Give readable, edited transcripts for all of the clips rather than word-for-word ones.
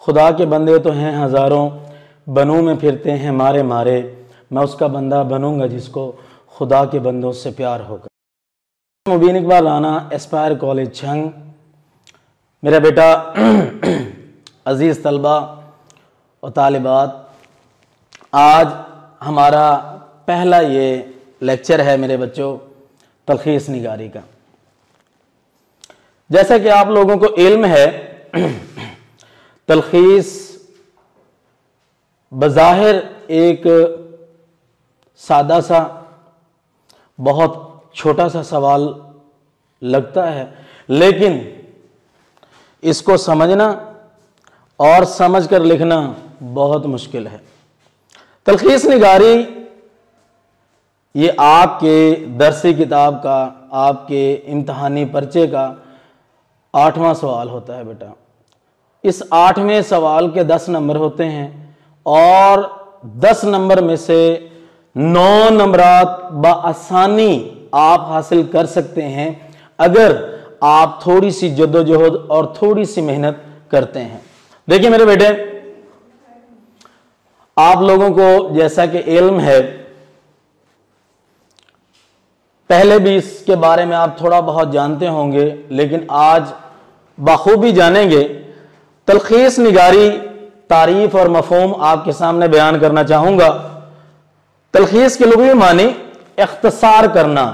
خدا کے بندے تو ہیں ہزاروں، بنوں میں پھرتے ہیں مارے مارے، میں اس کا بندہ بنوں گا جس کو خدا کے بندوں سے پیار ہوگا۔ Mubeen Iqbal Rana, Aspire college Chhang. میرا بیٹا، عزیز طلبہ اور طالبات، آج ہمارا پہلا یہ لیکچر ہے میرے بچوں تلخیص نگاری کا۔ جیسا کہ آپ لوگوں کو علم ہے، تلخیص بظاہر ایک سادہ سا بہت چھوٹا سا سوال لگتا ہے، لیکن اس کو سمجھنا اور سمجھ کر لکھنا بہت مشکل ہے۔ تلخیص نگاری یہ آپ کے درسی کتاب کا، آپ کے امتحانی پرچے کا 8واں سوال ہوتا ہے بیٹا۔ اس 8ویں سوال کے 10 نمبر ہوتے ہیں اور 10 نمبر میں سے 9 نمبرات بآسانی آپ حاصل کر سکتے ہیں اگر آپ تھوڑی سی جدوجہد اور تھوڑی سی محنت کرتے ہیں۔ دیکھیں میرے بیٹے، آپ لوگوں کو جیسا کہ علم ہے، پہلے بھی اس کے بارے میں آپ تھوڑا بہت جانتے ہوں گے، لیکن آج بخوبی جانیں گے۔ تلخیص نگاری تعریف اور مفہوم آپ کے سامنے بیان کرنا چاہوں گا۔ تلخیص کے لغوی معنی اختصار کرنا۔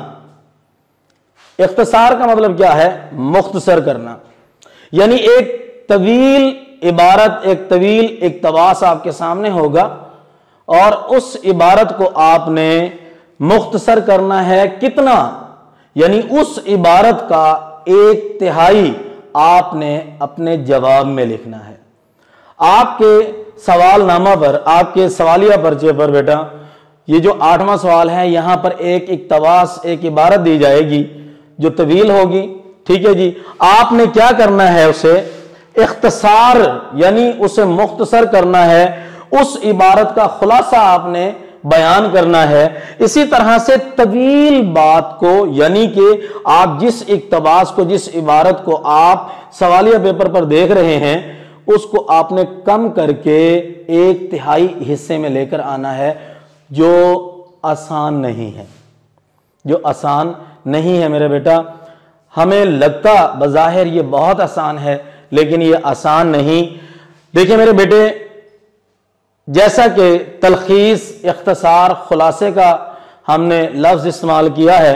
اختصار کا مطلب کیا ہے؟ مختصر کرنا، یعنی ایک طویل عبارت، ایک طویل اقتباس آپ کے سامنے ہوگا اور اس عبارت کو آپ نے مختصر کرنا ہے۔ کتنا؟ یعنی اس عبارت کا 1/3 آپ نے اپنے جواب میں لکھنا ہے۔ آپ کے سوال نامہ پر، آپ کے سوالیہ پرچے پر بیٹا، یہ جو 8واں سوال ہے، یہاں پر ایک اقتباس، ایک عبارت دی جائے گی جو طویل ہوگی، ٹھیک ہے جی۔ آپ نے کیا کرنا ہے؟ اسے اختصار یعنی اسے مختصر کرنا ہے، اس عبارت کا خلاصہ آپ نے بیان کرنا ہے۔ اسی طرح سے طویل بات کو، یعنی کہ آپ جس اقتباس کو، جس عبارت کو آپ سوالیہ پیپر پر دیکھ رہے ہیں، اس کو آپ نے کم کر کے 1/3 حصے میں لے کر آنا ہے، جو آسان نہیں ہے، جو آسان نہیں ہے میرے بیٹا۔ ہمیں لگتا بظاہر یہ بہت آسان ہے، لیکن یہ آسان نہیں۔ دیکھیں میرے بیٹے، جیسا کہ تلخیص، اختصار، خلاصے کا ہم نے لفظ استعمال کیا ہے،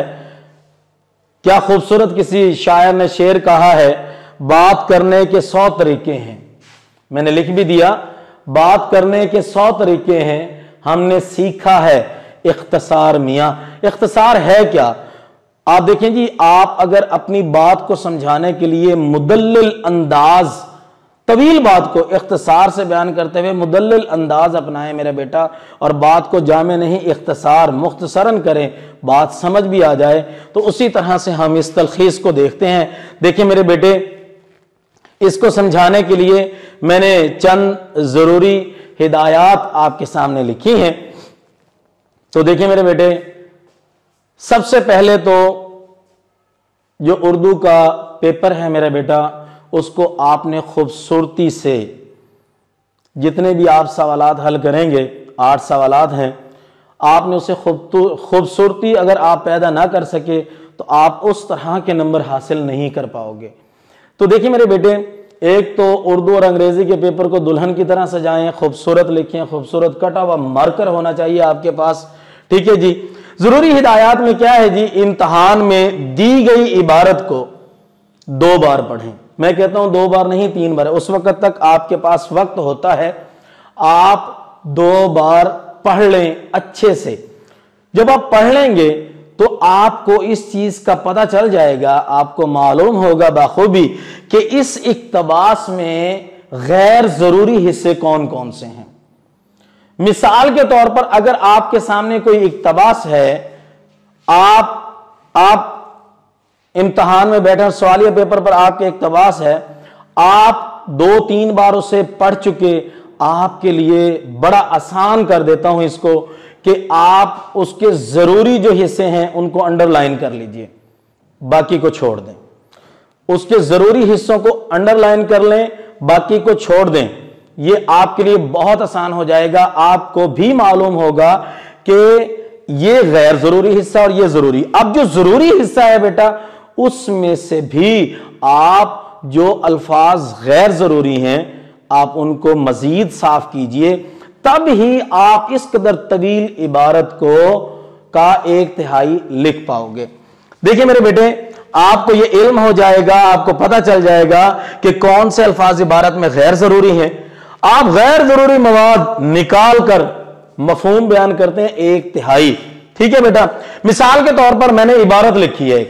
کیا خوبصورت کسی شاعر نے شعر کہا ہے، بات کرنے کے 100 طریقے ہیں۔ میں نے لکھ بھی دیا، بات کرنے کے 100 طریقے ہیں، ہم نے سیکھا ہے اختصار میاں۔ اختصار ہے کیا؟ آپ دیکھیں جی، آپ اگر اپنی بات کو سمجھانے کے لیے مدلل انداز، طویل بات کو اختصار سے بیان کرتے ہوئے مدلل انداز اپنائیں میرا بیٹا، اور بات کو جامع نہیں، اختصار، مختصراً کریں، بات سمجھ بھی آ جائے، تو اسی طرح سے ہم اس تلخیص کو دیکھتے ہیں۔ دیکھیں میرے بیٹے، اس کو سمجھانے کے لیے میں نے چند ضروری ہدایات آپ کے سامنے لکھی ہیں۔ تو دیکھیں میرے بیٹے، سب سے پہلے تو جو اردو کا پیپر ہے میرا بیٹا، اس کو آپ نے خوبصورتی سے، جتنے بھی آپ سوالات حل کریں گے، 8 سوالات ہیں، آپ نے اسے خوبصورتی اگر آپ پیدا نہ کر سکے تو آپ اس طرح کے نمبر حاصل نہیں کر پاؤ گے۔ تو دیکھیں میرے بیٹے، ایک تو اردو اور انگریزی کے پیپر کو دلہن کی طرح سجائیں، خوبصورت لکھیں، خوبصورت کٹا ہوا مارکر ہونا چاہیے آپ کے پاس، ٹھیک ہے جی۔ ضروری ہدایات میں کیا ہے جی؟ امتحان میں دی گئی عبارت کو 2 بار پڑھیں۔ میں کہتا ہوں 2 بار نہیں، 3 بار، اس وقت تک آپ کے پاس وقت ہوتا ہے، آپ 2 بار پڑھ لیں اچھے سے۔ جب آپ پڑھ لیں گے تو آپ کو اس چیز کا پتہ چل جائے گا، آپ کو معلوم ہوگا بخوبی کہ اس اقتباس میں غیر ضروری حصے کون کون سے ہیں۔ مثال کے طور پر اگر آپ کے سامنے کوئی اقتباس ہے، آپ امتحان میں بیٹھے سوالیہ پیپر پر آپ کے اقتباس ہے، آپ 2-3 بار اسے پڑھ چکے، آپ کے لیے بڑا آسان کر دیتا ہوں اس کو کہ آپ اس کے ضروری جو حصے ہیں ان کو انڈر لائن کر لیجئے، باقی کو چھوڑ دیں۔ اس کے ضروری حصوں کو انڈر لائن کر لیں، باقی کو چھوڑ دیں، یہ آپ کے لیے بہت آسان ہو جائے گا. آپ کو بھی معلوم ہوگا کہ یہ غیر ضروری حصہ اور یہ ضروری. اب جو ضروری حصہ ہے بیٹا اس میں سے بھی آپ جو الفاظ غیر ضروری ہیں آپ ان کو مزید صاف کیجئے, تب ہی آپ اس قدر طویل عبارت کا 1/3 لکھ پاؤ گے. دیکھیں میرے بیٹے, آپ کو یہ علم ہو جائے گا, آپ کو پتہ چل جائے گا کہ کون سے الفاظ عبارت میں غیر ضروری ہیں. آپ غیر ضروری مواد نکال کر مفہوم بیان کرتے ہیں 1/3. ٹھیک ہے بیٹا, مثال کے طور پر میں نے عبارت لکھی ہے,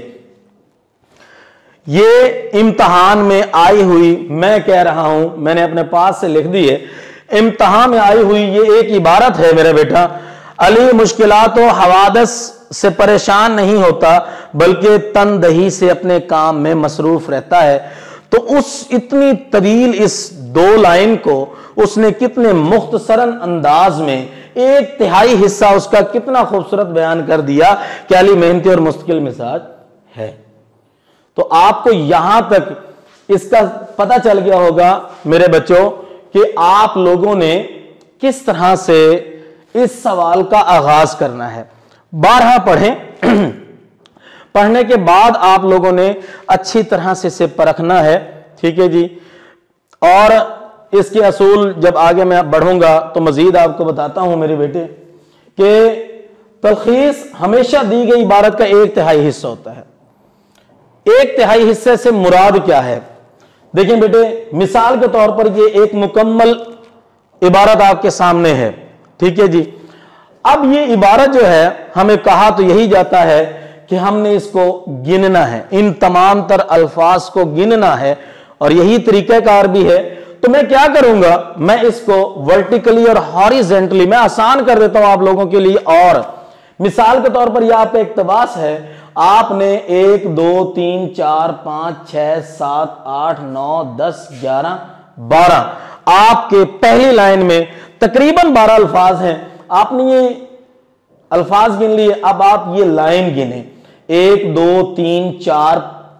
یہ امتحان میں آئی ہوئی, میں کہہ رہا ہوں, میں نے اپنے پاس سے لکھ دی ہے, امتحان میں آئی ہوئی یہ ایک عبارت ہے میرے بیٹا. علی مشکلات و حوادث سے پریشان نہیں ہوتا بلکہ تندہی سے اپنے کام میں مصروف رہتا ہے. تو اس اتنی طویل اس 2 لائن کو اس نے کتنے مختصراً انداز میں 1/3 حصہ اس کا کتنا خوبصورت بیان کر دیا کہ علی محنتی اور مستقل مزاج ہے. تو آپ کو یہاں تک اس کا پتہ چل گیا ہوگا میرے بچوں کہ آپ لوگوں نے کس طرح سے اس سوال کا آغاز کرنا ہے. بارہا پڑھیں, پڑھنے کے بعد آپ لوگوں نے اچھی طرح سے اسے پرکھنا ہے. ٹھیک ہے جی, اور اس کے اصول جب آگے میں بڑھوں گا تو مزید آپ کو بتاتا ہوں میرے بیٹے کہ تلخیص ہمیشہ دی گئی عبارت کا 1/3 حصہ ہوتا ہے. 1/3 حصے سے مراد کیا ہے؟ دیکھیں بیٹے, مثال کے طور پر یہ ایک مکمل عبارت آپ کے سامنے ہے. ٹھیک ہے جی, اب یہ عبارت جو ہے ہمیں کہا تو یہی جاتا ہے کہ ہم نے اس کو گننا ہے, ان تمام تر الفاظ کو گننا ہے, اور یہی طریقہ کار بھی ہے. تو میں کیا کروں گا, میں اس کو ورٹیکلی اور ہاریزنٹلی میں آسان کر دیتا ہوں آپ لوگوں کے لیے. اور مثال کے طور پر یہ آپ پہ اقتباس ہے, آپ نے 1 2 3 4 5 6 7 8 9 10 11 12 آپ کے پہلی لائن میں تقریباً 12 الفاظ ہیں. آپ نے یہ الفاظ گن لیے, اب آپ یہ لائن گنیں, 1 2 3 4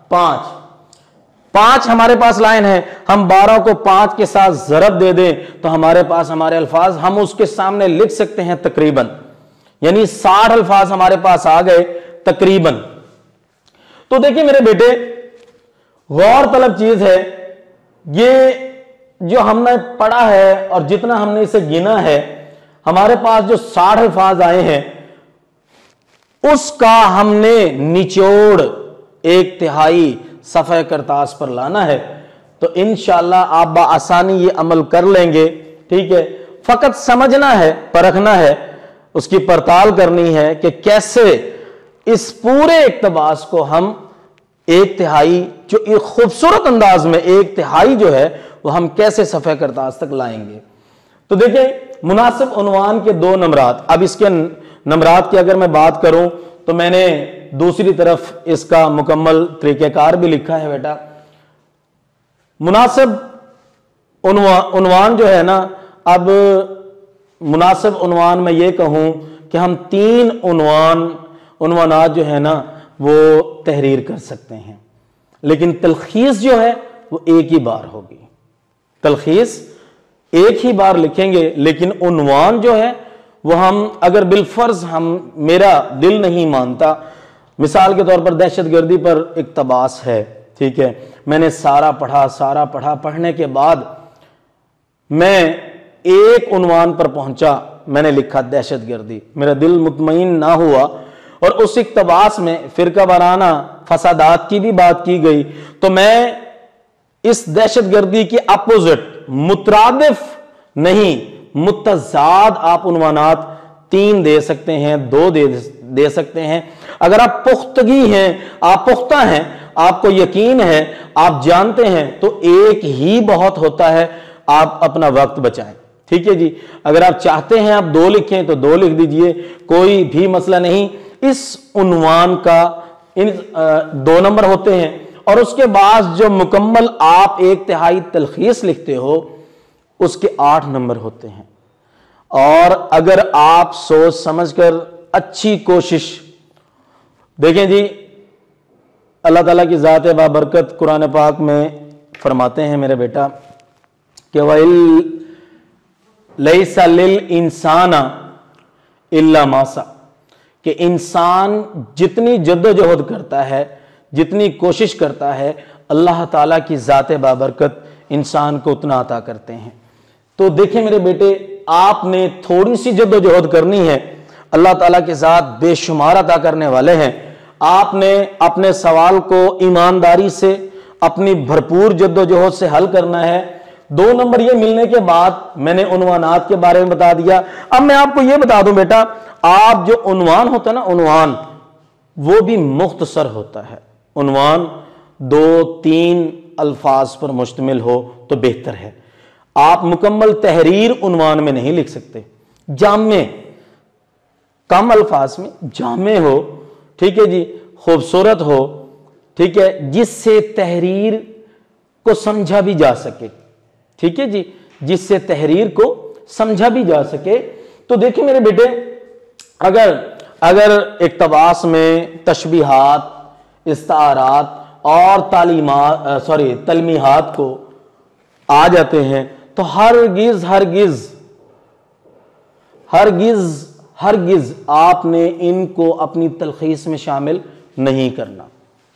5 ہمارے پاس لائن ہے. ہم 12 کو 5 کے ساتھ ضرب دے دیں تو ہمارے پاس ہمارے الفاظ ہم اس کے سامنے لکھ سکتے ہیں تقریباً, یعنی 60 الفاظ ہمارے پاس آ گئے تقریباً. تو دیکھیں میرے بیٹے, غور طلب چیز ہے, یہ جو ہم نے پڑھا ہے اور جتنا ہم نے اسے گنا ہے, ہمارے پاس جو 60 الفاظ آئے ہیں اس کا ہم نے نچوڑ 1/3 صفحہ کرتاس پر لانا ہے. تو انشاءاللہ آپ بآسانی یہ عمل کر لیں گے. ٹھیک ہے, فقط سمجھنا ہے, پرکھنا ہے, اس کی پڑتال کرنی ہے کہ کیسے اس پورے اقتباس کو ہم 1/3 جو ایک خوبصورت انداز میں 1/3 جو ہے وہ ہم کیسے صفحہ کرتاس تک لائیں گے. تو دیکھیں, مناسب عنوان کے 2 نمرات. اب اس کے نمرات کی اگر میں بات کروں تو میں نے دوسری طرف اس کا مکمل طریقہ کار بھی لکھا ہے بیٹا. مناسب عنوان جو ہے نا, اب مناسب عنوان میں یہ کہوں کہ ہم 3 عنوانات جو ہے نا وہ تحریر کر سکتے ہیں, لیکن تلخیص جو ہے وہ ایک ہی بار ہوگی. تلخیص ایک ہی بار لکھیں گے, لیکن عنوان جو ہے وہ ہم اگر بالفرض میرا دل نہیں مانتا, مثال کے طور پر دہشت گردی پر اقتباس ہے. ٹھیک ہے, میں نے سارا پڑھا, پڑھنے کے بعد میں ایک عنوان پر پہنچا, میں نے لکھا دہشت گردی, میرا دل مطمئن نہ ہوا, اور اس اقتباس میں فرقہ وارانہ فسادات کی بھی بات کی گئی. تو میں اس دہشت گردی کے اپوزٹ, مترادف نہیں, متضاد آپ عنوانات 3 دے سکتے ہیں, 2 دے سکتے ہیں. اگر آپ پختگی ہیں, آپ پختہ ہیں, آپ کو یقین ہے, آپ جانتے ہیں, تو ایک ہی بہت ہوتا ہے, آپ اپنا وقت بچائیں. ٹھیک ہے جی, اگر آپ چاہتے ہیں آپ 2 لکھیں تو 2 لکھ دیجئے, کوئی بھی مسئلہ نہیں. اس عنوان کا 2 نمبر ہوتے ہیں, اور اس کے بعد جو مکمل آپ 1/3 تلخیص لکھتے ہو اس کے 8 نمبر ہوتے ہیں. اور اگر آپ سوچ سمجھ کر اچھی کوشش, دیکھیں جی, اللہ تعالیٰ کی ذات بابرکت قرآن پاک میں فرماتے ہیں میرے بیٹا کہ लैसा लिल इंसान इल्ला मा सा, कि इंसान जितनी जद्दोजहद करता है, जितनी कोशिश करता है, अल्लाह ताला की ज़ात बाबरकत इंसान को उतना अता करते हैं। तो देखें मेरे बेटे, आपने थोड़ी सी जद्दोजहद करनी है, अल्लाह ताला के साथ बेशुमार अता करने वाले हैं। आपने अपने सवाल को ईमानदारी से, अपनी भरपूर जद्दोजहद से हल करना है। 2 नंबर ये मिलने के बाद मैंने उन्वानात के बारे में बता दिया। अब मैं आपको ये बता दूं बेटा, आप जो उन्वान होता है ना, उन्वान वो भी मुख्तसर होता है। उन्वान 2-3 अल्फाज पर मुश्तमिल हो तो बेहतर है। आप मुकम्मल तहरीर उन्वान में नहीं लिख सकते, जामे, कम अल्फाज में जामे हो, ठीक है जी, खूबसूरत हो, ठीक है, जिससे तहरीर को समझा भी जा सके, ठीक है जी, जिससे तहरीर को समझा भी जा सके। तो देखिए मेरे बेटे, अगर इक्तबास में तशबीहात, इस्तारात और तलमीहात को आ जाते हैं तो हरगिज आपने इनको अपनी तलखीस में शामिल नहीं करना,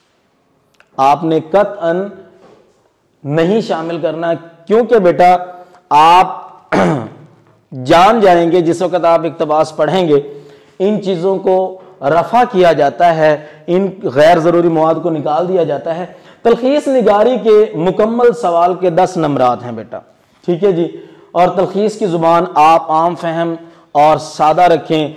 आपने कतअन नहीं शामिल करना। क्योंकि बेटा आप जान जाएंगे जिस वक्त आप इक्तबास पढ़ेंगे, इन चीज़ों को रफा किया जाता है, इन गैर ज़रूरी मवाद को निकाल दिया जाता है। तलखीस निगारी के मुकम्मल सवाल के 10 नंबरात हैं बेटा, ठीक है जी। और तलखीस की ज़ुबान आप आम फहम और सादा रखें,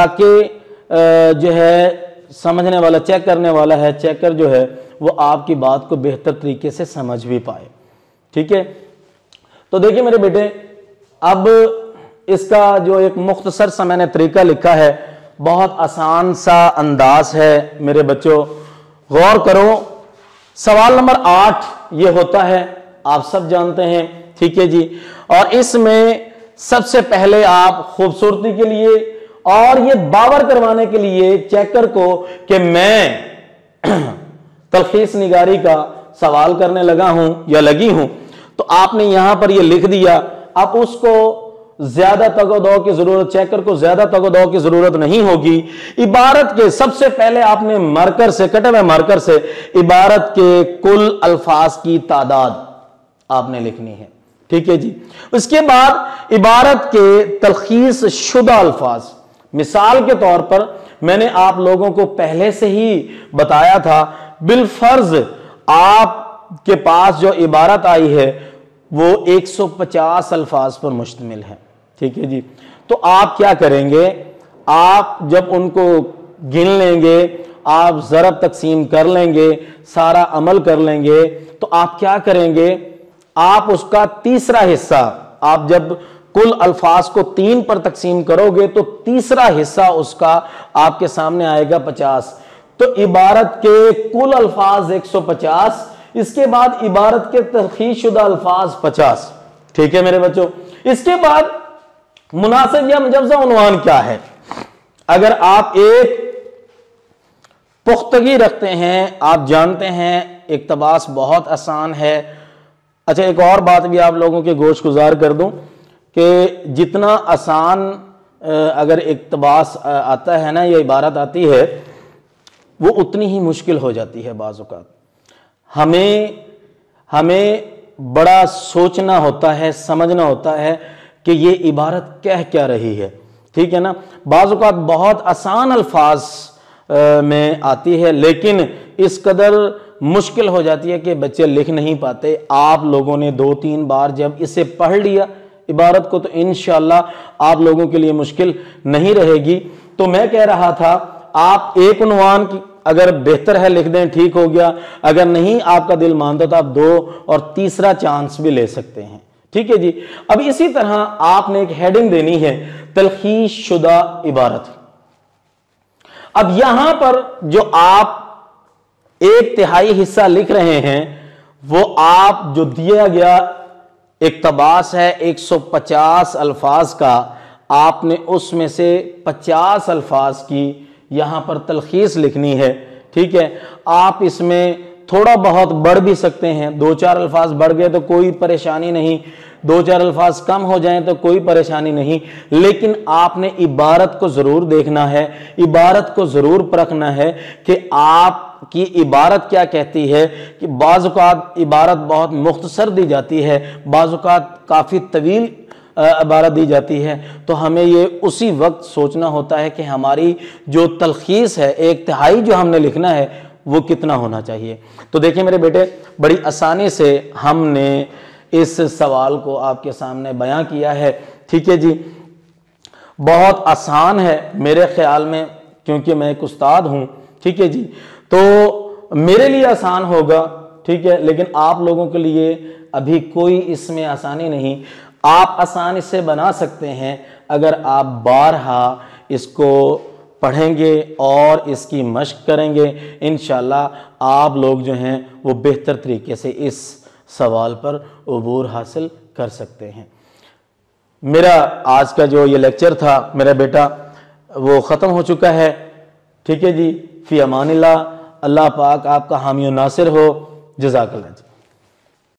ताकि जो है समझने वाला, चेक करने वाला है, चेकर जो है वो आपकी बात को बेहतर तरीके से समझ भी पाए, ठीक है। तो देखिए मेरे बेटे, अब इसका जो एक मुख्तसर सा मैंने तरीका लिखा है, बहुत आसान सा अंदाज है मेरे बच्चों, गौर करो। सवाल नंबर 8 ये होता है, आप सब जानते हैं, ठीक है जी। और इसमें सबसे पहले आप खूबसूरती के लिए और ये बावर करवाने के लिए चेकर को कि मैं तलखीस निगारी का सवाल करने लगा हूं या लगी हूं, तो आपने यहां पर ये लिख दिया। अब उसको ज्यादा तगदो की जरूरत, चेकर को ज्यादा तगदो की जरूरत नहीं होगी। इबारत के सबसे पहले आपने मार्कर से, कटे हुए मार्कर से इबारत के कुल अल्फाज की तादाद आपने लिखनी है, ठीक है जी। उसके बाद इबारत के तलखीस शुदा अल्फाज, मिसाल के तौर पर मैंने आप लोगों को पहले से ही बताया था, बिलफर्ज आपके पास जो इबारत आई है वो 150 अल्फाज पर मुश्तमिल है, ठीक है जी। तो आप क्या करेंगे, आप जब उनको गिन लेंगे, आप ज़रब तकसीम कर लेंगे, सारा अमल कर लेंगे, तो आप क्या करेंगे, आप उसका तीसरा हिस्सा, आप जब कुल अल्फाज को 3 पर तकसीम करोगे तो तीसरा हिस्सा उसका आपके सामने आएगा 50। तो इबारत के कुल अल्फाज 150, इसके बाद इबारत के तलखीस शुदा अल्फाज 50, ठीक है मेरे बच्चों। इसके बाद मुनासिब या मुजव्वज़ा उन्वान क्या है। अगर आप एक पुख्तगी रखते हैं, आप जानते हैं इक्तबास बहुत आसान है। अच्छा, एक और बात भी आप लोगों के गोश गुजार कर दूं कि जितना आसान अगर इक्तबास आता है ना, या इबारत आती है, वो उतनी ही मुश्किल हो जाती है बाज़ औक़ात। हमें बड़ा सोचना होता है, समझना होता है कि ये इबारत कह क्या रही है, ठीक है ना। बाज़ औक़ात बहुत आसान अल्फाज में आती है, लेकिन इस कदर मुश्किल हो जाती है कि बच्चे लिख नहीं पाते। आप लोगों ने 2-3 बार जब इसे पढ़ लिया इबारत को, तो इंशाअल्लाह आप लोगों के लिए मुश्किल नहीं रहेगी। तो मैं कह रहा था, आप एक उन्वान की अगर बेहतर है लिख दें, ठीक हो गया। अगर नहीं आपका दिल मानता तो आप 2 और तीसरा चांस भी ले सकते हैं, ठीक है जी। अब इसी तरह आपने एक हेडिंग देनी है, तलखीस शुदा इबारत। अब यहां पर जो आप 1/3 हिस्सा लिख रहे हैं, वो आप जो दिया गया इक्तबास है 150 अल्फाज का, आपने उसमें से 50 अल्फाज की यहां पर तलखीस लिखनी है, ठीक है। आप इसमें थोड़ा बहुत बढ़ भी सकते हैं, 2-4 अल्फाज बढ़ गए तो कोई परेशानी नहीं, دو چار الفاظ کم ہو جائیں تو کوئی پریشانی نہیں، لیکن آپ نے عبارت کو ضرور دیکھنا ہے، عبارت کو ضرور پرکھنا ہے کہ آپ کی عبارت کیا کہتی ہے۔ کہ بعض اوقات عبارت بہت مختصر دی جاتی ہے، بعض اوقات کافی طویل عبارت دی جاتی ہے، تو ہمیں یہ اسی وقت سوچنا ہوتا ہے کہ ہماری جو تلخیص ہے، ایک تہائی جو ہم نے لکھنا ہے وہ کتنا ہونا چاہیے۔ تو دیکھیں میرے بیٹے، بڑی آسانی سے ہم نے اس سوال کو آپ کے سامنے بیان کیا ہے، ٹھیک ہے جی۔ بہت آسان ہے میرے خیال میں، کیونکہ میں ایک استاد ہوں، ٹھیک ہے جی، تو میرے لیے آسان ہوگا، ٹھیک ہے، لیکن آپ لوگوں کے لیے ابھی کوئی اس میں آسانی نہیں۔ آپ آسانی سے بنا سکتے ہیں اگر آپ بارہا اس کو پڑھیں گے اور اس کی مشق کریں گے، انشاءاللہ آپ لوگ جو ہیں وہ بہتر طریقے سے اس سوال پر عبور حاصل کر سکتے ہیں۔ میرا آج کا جو یہ لیکچر تھا میرا بیٹا وہ ختم ہو چکا ہے، ٹھیک ہے جی۔ فی امان اللہ، اللہ پاک آپ کا حامی و ناصر ہو، جزاک اللہ جی۔